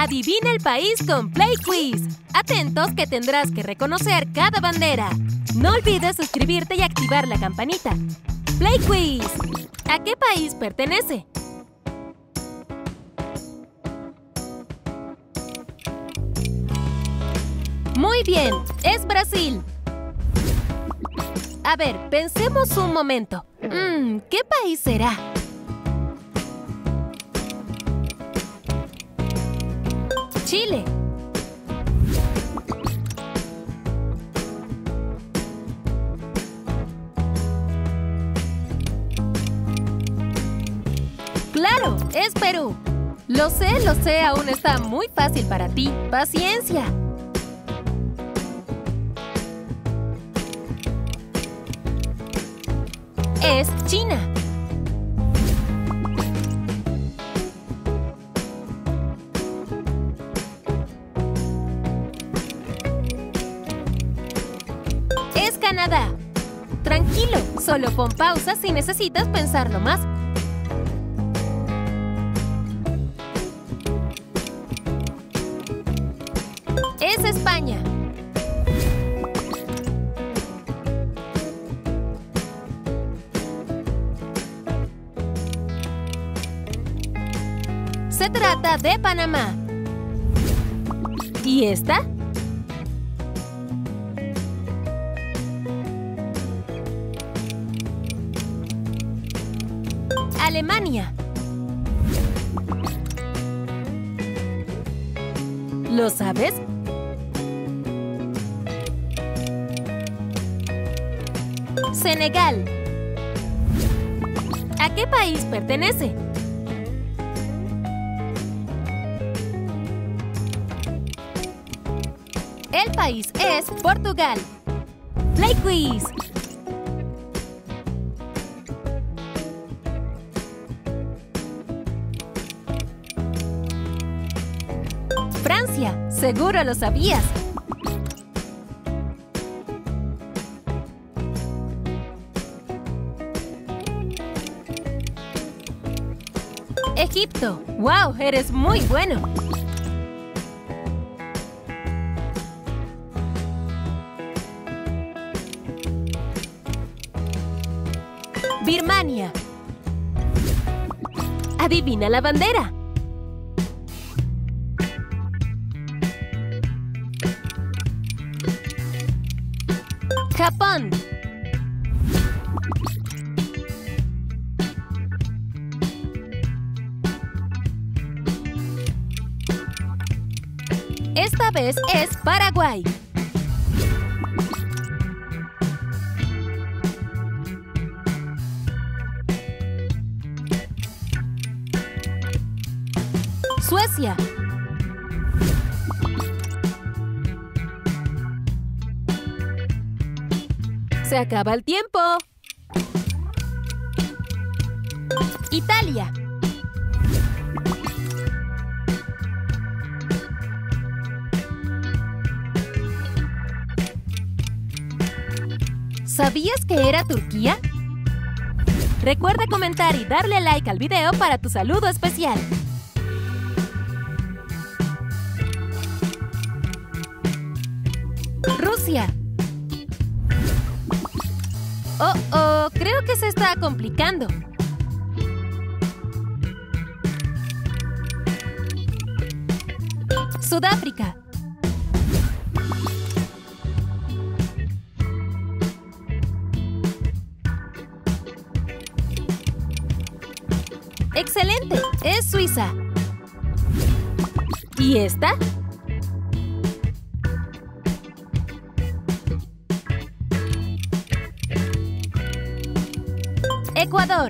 Adivina el país con Play Quiz. Atentos que tendrás que reconocer cada bandera. No olvides suscribirte y activar la campanita. Play Quiz. ¿A qué país pertenece? Muy bien, es Brasil. A ver, pensemos un momento. ¿Qué país será? Chile. ¡Claro! ¡Es Perú! Lo sé, aún está muy fácil para ti. ¡Paciencia! Es China. Es Canadá. Tranquilo, solo pon pausa si necesitas pensarlo más. Es España. Se trata de Panamá. ¿Y esta? Alemania. ¿Lo sabes? Senegal. ¿A qué país pertenece? El país es Portugal. Play Quiz. Francia, seguro lo sabías. Egipto. ¡Wow! Eres muy bueno. Birmania. Adivina la bandera. Japón. Esta vez es Paraguay. Suecia. Se acaba el tiempo. Italia. ¿Sabías que era Turquía? Recuerda comentar y darle like al video para tu saludo especial. Rusia. Oh, creo que se está complicando. Sudáfrica. ¡Excelente! Es Suiza. ¿Y esta? Ecuador.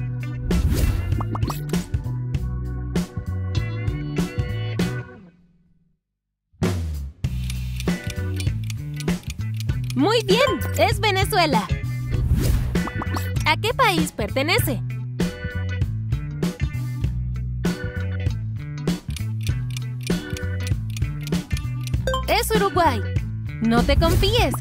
Muy bien, es Venezuela. ¿A qué país pertenece? Es Uruguay. No te confíes.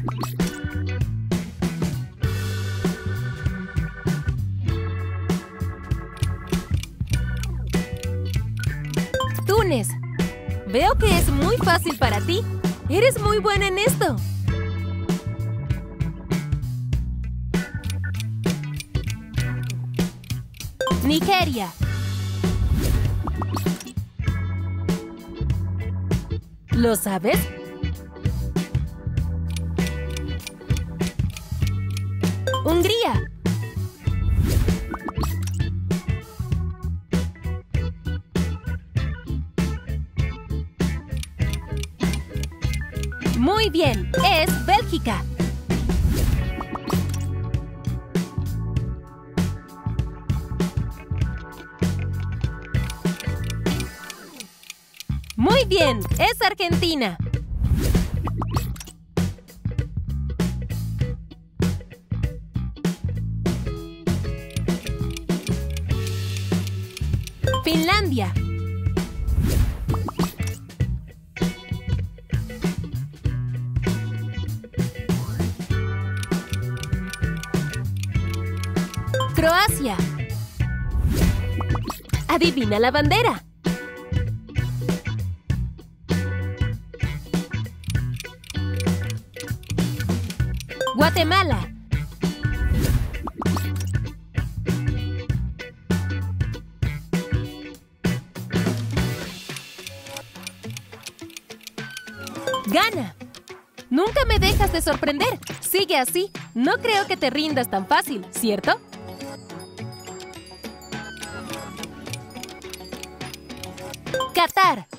Túnez. Veo que es muy fácil para ti. Eres muy buena en esto. Nigeria. ¿Lo sabes? Hungría. Muy bien, es Bélgica. Muy bien, es Argentina. Finlandia. Croacia. Adivina la bandera. Guatemala. Ghana. Nunca me dejas de sorprender. Sigue así. No creo que te rindas tan fácil, ¿cierto? Qatar.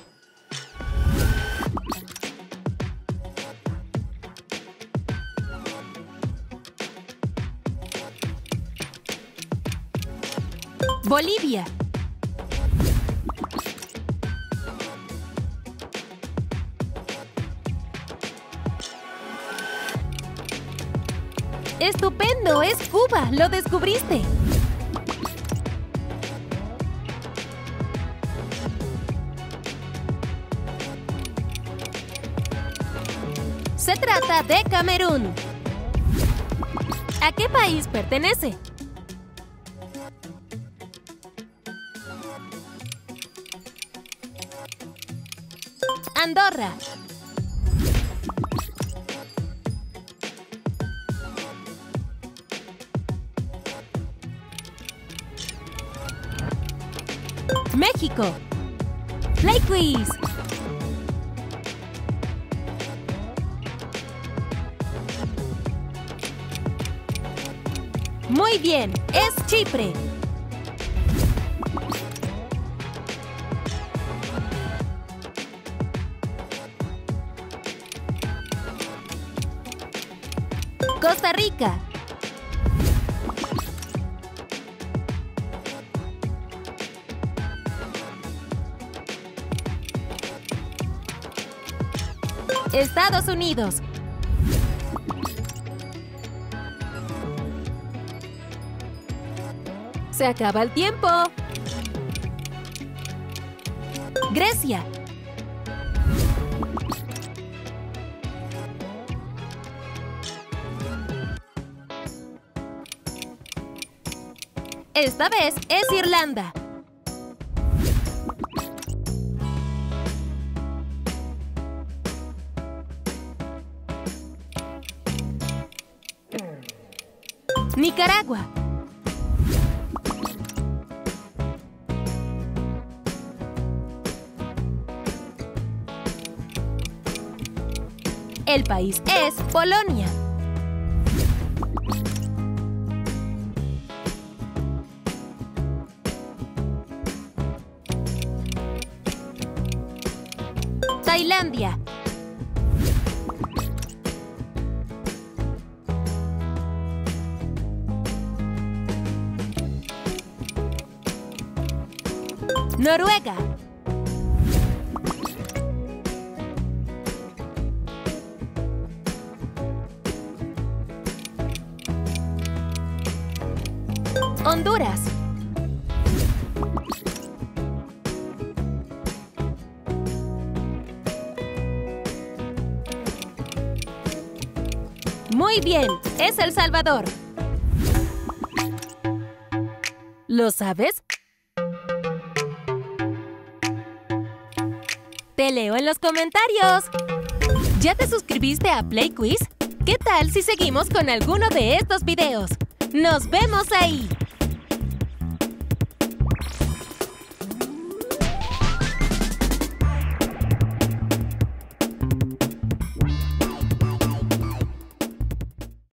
Bolivia. ¡Estupendo! ¡Es Cuba! ¡Lo descubriste! Se trata de Camerún. ¿A qué país pertenece? Andorra. México. Play Quiz. Muy bien, es Chipre. Costa Rica. Estados Unidos. Se acaba el tiempo. Grecia. Esta vez es Irlanda. Nicaragua. El país es Polonia. Tailandia. Noruega. Honduras. Muy bien, es El Salvador. ¿Lo sabes? Te leo en los comentarios. ¿Ya te suscribiste a Play Quiz? ¿Qué tal si seguimos con alguno de estos videos? ¡Nos vemos ahí!